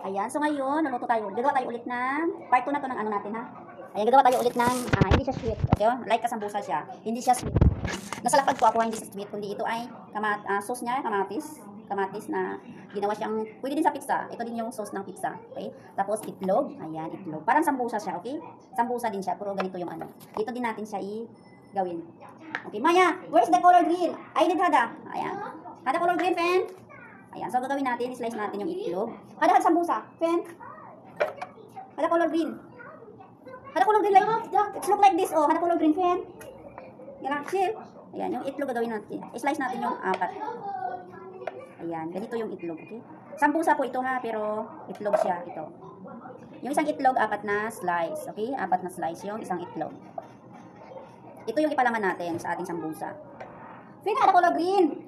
Ayan, so ngayon, naluto tayo. Gagawa tayo ulit ng, part 2 na to ng ano natin ha. Ayan, gagawa tayo ulit ng, hindi siya sweet. Okay, like kasambusa siya. Hindi siya sweet. Nasa lapag ko ako, hindi siya sweet. Kundi ito ay, sauce niya, kamatis na ginawa siyang, pwede din sa pizza. Ito din yung sauce ng pizza. Okay, tapos itlog. Ayan, itlog. Parang sambusa siya, okay? Sambusa din siya, pero ganito yung ano. Dito din natin siya gawin. Okay, Maya, where's the color green? I need Hada. Ayan. Hada color green, fan. Ayan, so gagawin natin, slice natin yung itlog. Hada sambusa, fan. Hada color green. Hada color green like, it's look like this, oh. Hada color green, fan. Yan lang, chill. Ayan, yung itlog gagawin natin. I-slice natin yung 4. Ayan, ganito yung itlog, okay? Sambusa po ito ha, pero itlog siya, ito. Yung isang itlog, 4 na slice, okay? 4 na slice yung isang itlog. Ito yung ipalaman natin sa ating sambusa. Fan, hada color green.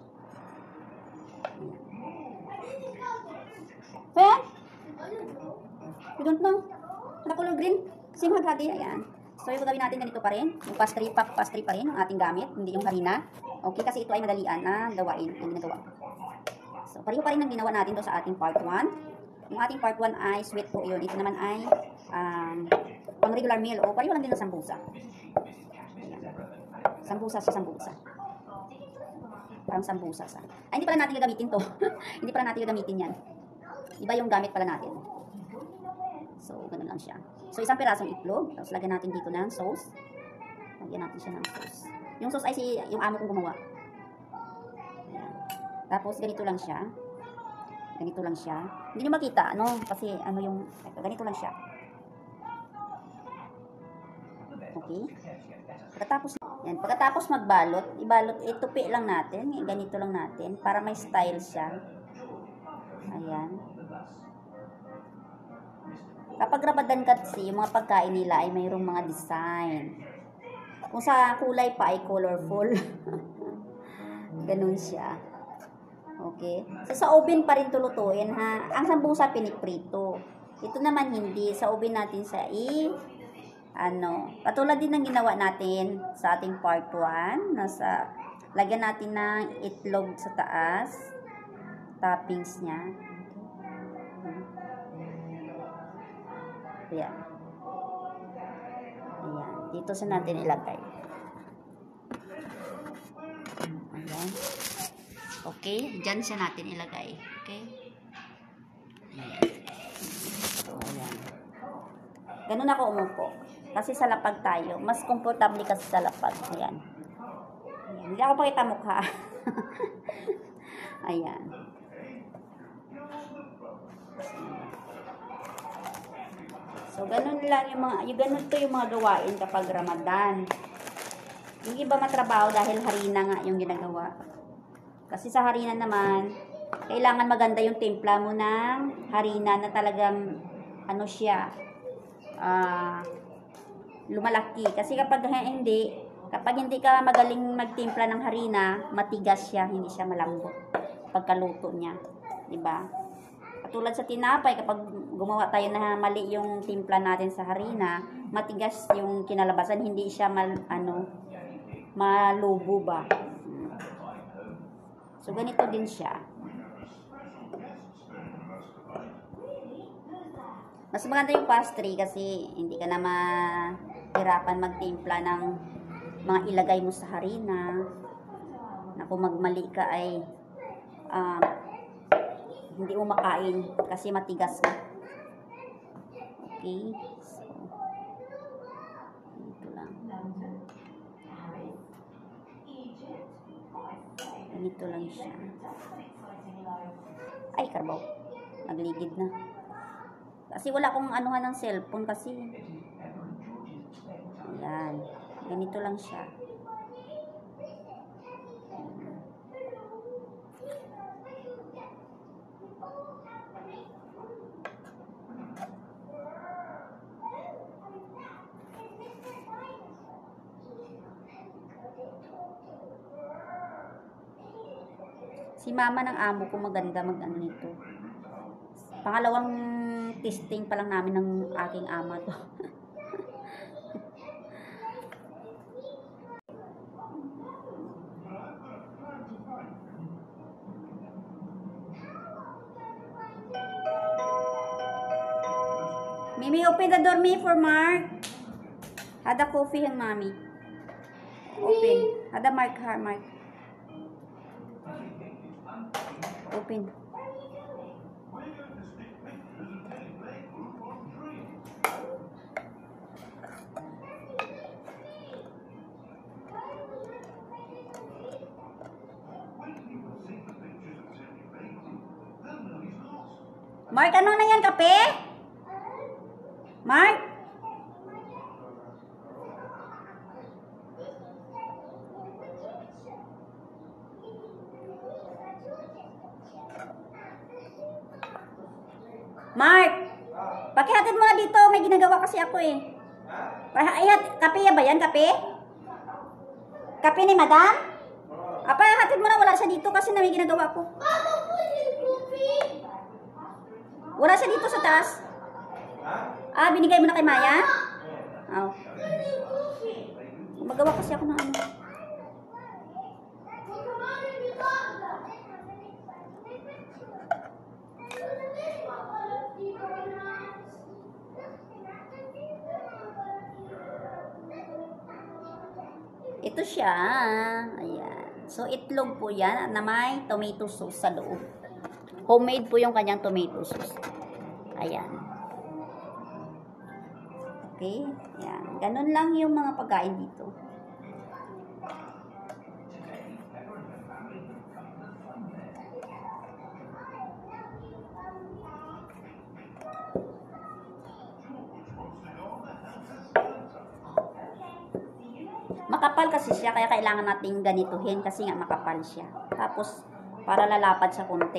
Fan? You don't know? Hada color green? Same hagadi, ayan. So, yung gagawin natin ganito pa rin. Yung pastry pa rin ang ating gamit, hindi yung harina. Okay, kasi ito ay madalian na gawain, ang ginagawa. So, pareho pa rin ang ginawa natin to sa ating part 1. Yung ating part 1 ay sweet po yun. Ito naman ay pang regular meal. O, pareho lang din ng sambusa. Ayan. Sambusa siya, sambusa. Parang sambusa sa. Ay, hindi pala natin gagamitin to. Hindi pala natin gagamitin yan. Iba yung gamit pala natin. So, ganun lang siya. So, isang pirasong itlog. Tapos, lagyan natin dito ng sauce. Lagyan natin siya ng sauce. Yung sauce ay yung amo kong gumawa. Ayan. Tapos, ganito lang siya. Ganito lang siya. Hindi nyo makita, ano? Kasi, ano yung, ganito lang siya. Okay? Pagkatapos magbalot, itupi lang natin. Ganito lang natin. Para may style siya. Ayan. Kapag Ramadan kasi, yung mga pagkain nila ay mayroong mga design. Kung sa kulay pa ay colorful. Ganun siya. Okay. So, sa oven pa rin tulutuin ha. Ang sambusa piniprito. Ito naman hindi. Sa oven natin sa katulad din ng ginawa natin sa ating part 1. Lagyan natin ng itlog sa taas. Toppings niya. Ayan. Ayan. Dito sa natin ilagay. Ayan. Okay. Diyan siya natin ilagay. Okay. Ayan. So, ayan. Ganun ako umupo. Kasi sa lapag tayo. Mas komportable kasi sa lapag. Ayan. Ayan. Hindi ako pakita mukha. Ayan. So, ganun lang ganun to yung mga gawain kapag Ramadan. Yung iba matrabaho dahil harina nga yung ginagawa. Kasi sa harina naman, kailangan maganda yung timpla mo ng harina na talagang, lumalaki. Kasi kapag hindi ka magaling magtimpla ng harina, matigas siya, hindi siya malambot pagkaluto niya. Diba? Katulad sa tinapay, kapag gumawa tayo na mali yung timpla natin sa harina, matigas yung kinalabasan, hindi siya malubo ba. So, ganito din siya. Mas maganda yung pastry kasi hindi ka na mahirapan magtimpla ng mga ilagay mo sa harina. Na kung magmali ka ay hindi mo makain kasi matigas na. Okay. So, ito lang. Ganito lang siya. Ay, karbaw. Nagligid na. Kasi wala akong anuhan ng cellphone kasi. Ayan. Ganito lang siya. Si mama ng amo ko maganda mag-ano nito. Pangalawang testing pa lang namin ng aking ama to. Mimi, open the door, me, for Mark. Had a coffee yung mommy. Open. Had a Mark, Mark. Open. Mark, ano na yan? Kape? Mark? Mark? Pakihatid mo na dito. May ginagawa kasi ako eh. Kape ba yan? Kape? Kape ni madam? Hatid mo na. Wala siya dito kasi na may ginagawa ko. Wala siya dito sa taas. Binigay mo na kay Maya? Oh. Magawa kasi ako ng ano. Ito siya. Ayan. So, itlog po yan na may tomato sauce sa loob. Homemade po yung kanyang tomato sauce. Ayan. Okay? Ayan. Ganun lang yung mga pagkain dito. Makapal kasi siya, kaya kailangan nating ganituhin kasi nga makapal siya. Tapos, para lalapad sa konti.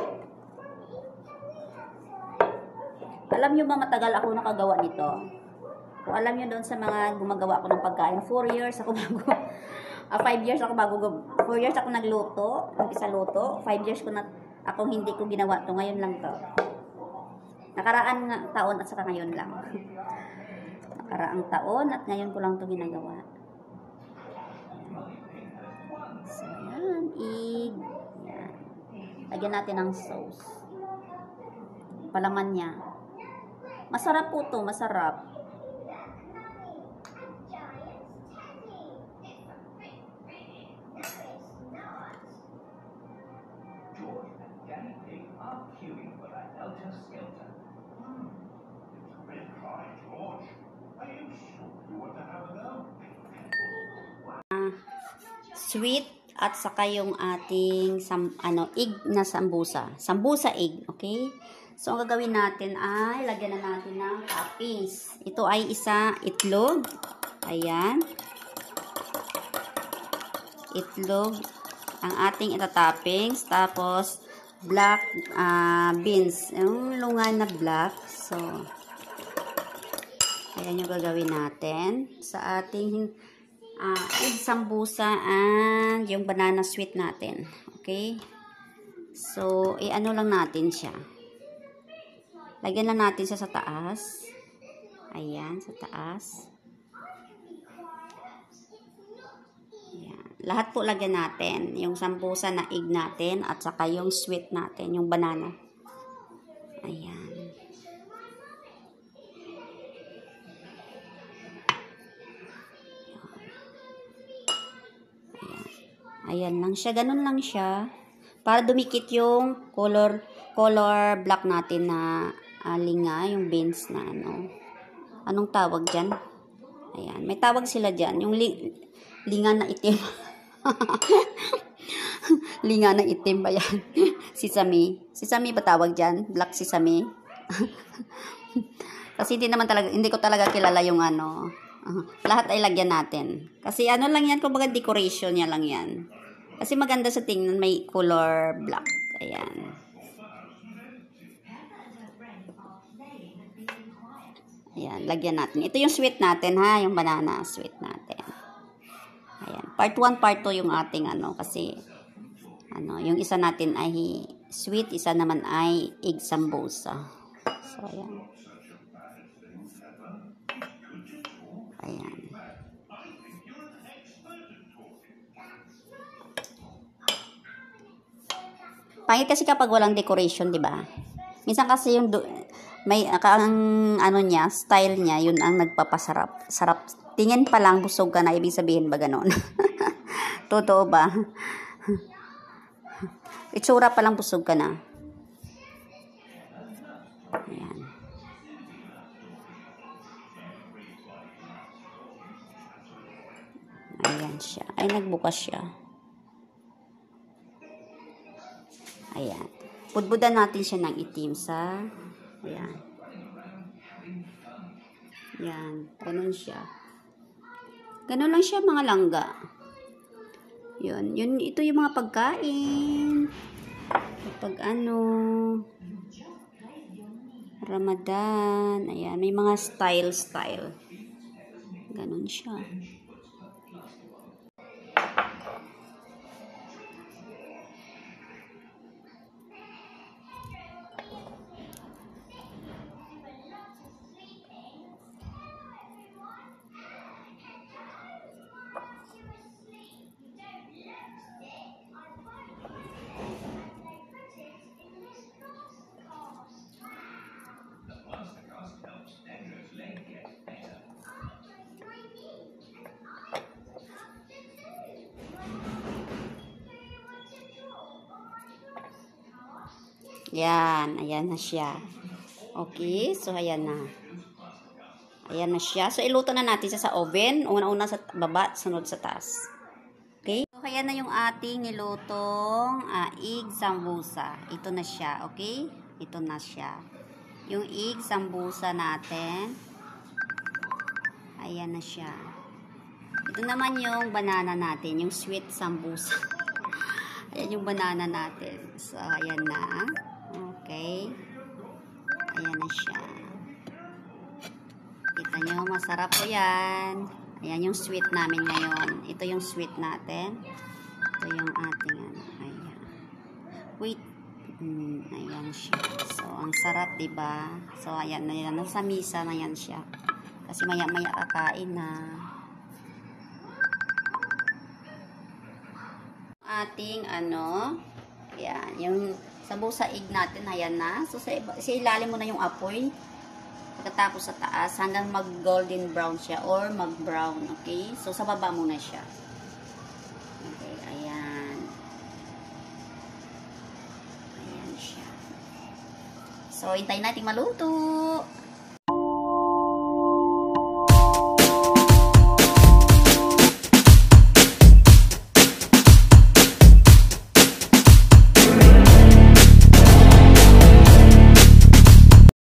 Alam nyo ba matagal ako nakagawa nito? Kung alam nyo doon sa mga gumagawa ko ng pagkain, 4 years ako bago, 5 years ako bago, 4 years ako nagluto, umpisa luto, 5 years ko na, ako hindi ko ginawa to, ngayon lang to. Nakaraan taon at saka ngayon lang. Nakaraang taon at ngayon ko lang to ginagawa. So, yan, egg. Yan. Lagyan natin ng sauce. Palaman niya. Masarap po to, masarap. Sweet at saka yung ating egg na sambusa. Sambusa egg, okay? So, ang gagawin natin ay lagyan na natin ng toppings. Ito ay isa itlog. Ayan. Itlog ang ating ita-toppings. Tapos, black beans. Yung lungan na black. So, ayan yung gagawin natin sa ating egg sambusa and yung banana sweet natin. Okay? So, i-ano lang natin siya. Lagyan lang natin siya sa taas. Ayan, sa taas. Ayan. Lahat po lagyan natin. Yung sambusa na egg natin at saka yung sweet natin, yung banana. Ayan. Ayan lang siya. Ganun lang siya. Para dumikit yung color black natin na linga. Yung beans na ano. Anong tawag dyan? Ayan. May tawag sila dyan. Yung linga na itim. Linga na itim ba yan? Sesame. Sesame ba tawag dyan? Black sesame. Kasi hindi ko talaga kilala yung ano. Lahat ay lagyan natin. Kasi ano lang yan, kumbaga decoration niya lang yan. Kasi maganda sa tingnan, may color black. Ayan. Ayan, lagyan natin. Ito yung sweet natin ha, yung banana sweet natin. Ayan, part 1, part 2 yung ating ano, kasi ano, yung isa natin ay sweet, isa naman ay egg sambusa. So, ayan. Ayan. Pangit kasi kapag walang decoration, 'di ba? Minsan kasi yung May ang ano niya, style niya, yun ang nagpapasarap. Sarap. Tingin pa lang busog ka na, ibig sabihin ba ganon? Totoo ba? Itsura pa lang busog ka na. Ayan. Ayan siya. Ay, nagbukas siya. Ayan. Budbudan natin siya ng itim sa... Ayan. Ayan. Ganun siya. Ganun lang siya, mga langga. Yun. Ito yung mga pagkain. Kapag ano... Ramadan. Ayan. May mga style. Ganun siya. Yan, ayan na siya. Okay, so ayan na. Ayan na siya. So iluto na natin siya sa oven. Una-una sa baba, sunod sa taas. Okay? So ayan na yung ating nilutong egg sambusa. Ito na siya, okay? Ito na siya. Yung egg sambusa natin. Ayan na siya. Ito naman yung banana natin, yung sweet sambusa. Ayan yung banana natin. So ayan na. Okay. Ayan na siya. Kita nyo, masarap po yan. Ayan yung sweet namin ngayon. Ito yung sweet natin. Ito yung ating ano. Ayan. Wait. Ayan siya. So, ang sarap, diba? So, ayan na yan. Nasa misa na yan siya. Kasi maya-maya kakain na. Ating ano. Ayan. Yung sambusa egg natin, ayan na. So, sa ilalim mo na yung apoy. Pagkatapos sa taas, hanggang mag-golden brown siya or mag-brown, okay? So, sa baba muna siya. Okay, ayan. Ayan siya. So, hintayin natin maluto.